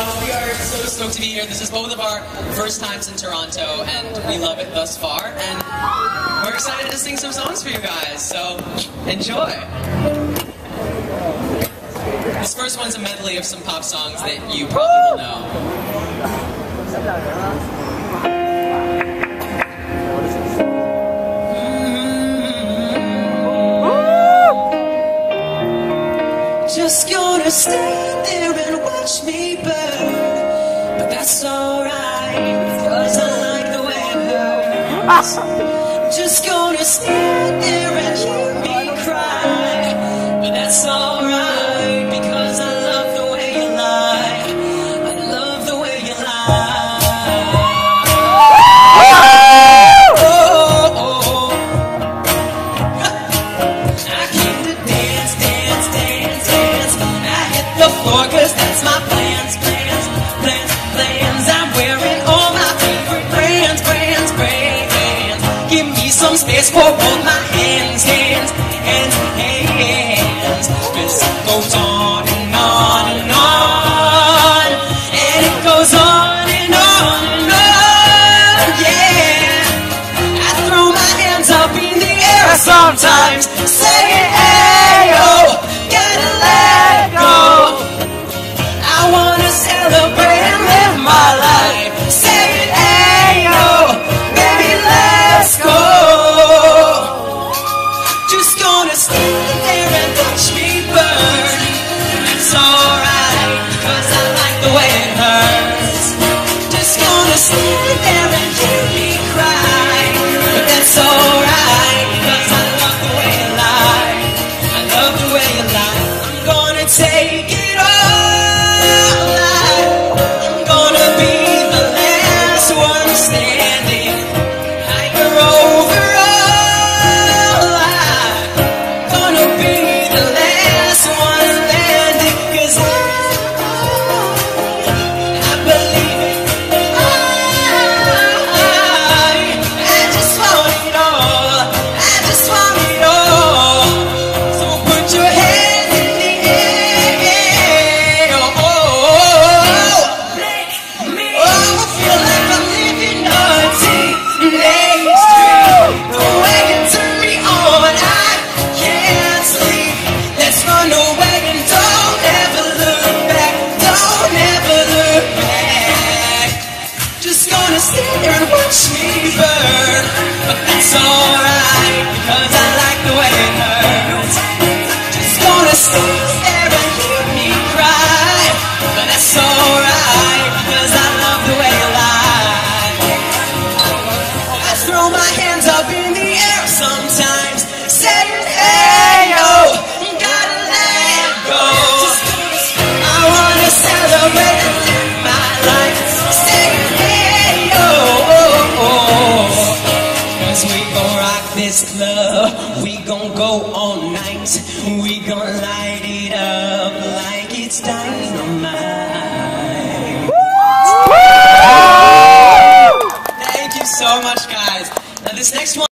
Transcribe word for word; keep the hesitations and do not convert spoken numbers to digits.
Uh, we are so stoked to be here. This is both of our first times in Toronto, and we love it thus far. And we're excited to sing some songs for you guys, so enjoy. This first one's a medley of some pop songs that you probably will know. Just gonna stand there and watch me burn, but that's alright, cause I like the way it hurts. Just gonna stand there and hear me cry, but that's alright, because I love the way you lie. I love the way you lie. Oh, oh, oh. I came to dance, dance, dance, dance. I hit the floor cause that's my plans, plans, plans, plans. I'm wearing all my favorite brands, brands, brands. Give me some space for both my hands, hands, hands, hands. Cause it goes on and on and on, and it goes on and on and on, yeah. I throw my hands up in the air sometimes, saying, hey, oh, gotta let go. I wanna celebrate and live my life, saying, hey, oh, baby, let's go. Just gonna stand there and watch me burn. It's alright, cause I like the way it hurts. Just gonna stand there and hear me cry, but that's alright, cause I love the way you lie. I love the way you lie. I'm gonna take it all. I'm gonna be the last one standing. Higher overall. I'm gonna be the last one landing, cause I, I believe it. I, I just want it all. I just want it all. So put your hands in the air. Oh, oh, oh. Oh, I feel like I'm living on teenage dream. The way you turn me on, I can't sleep. Let's run away and don't ever look back. Don't ever look back. Just gonna stand there and watch me burn, but that's alright, because I like the way it hurts. Just gonna stand there and hear me cry, but that's alright, because I love the way you lie. I throw my hands up in the air sometimes, saying, hey, oh, gotta let go. I wanna celebrate and live my life, saying, hey, oh, oh, oh. Cause we gon' rock this club, we gon' go all night, we gon' light it up like it's dynamite. Thank you so much, guys. Now this next one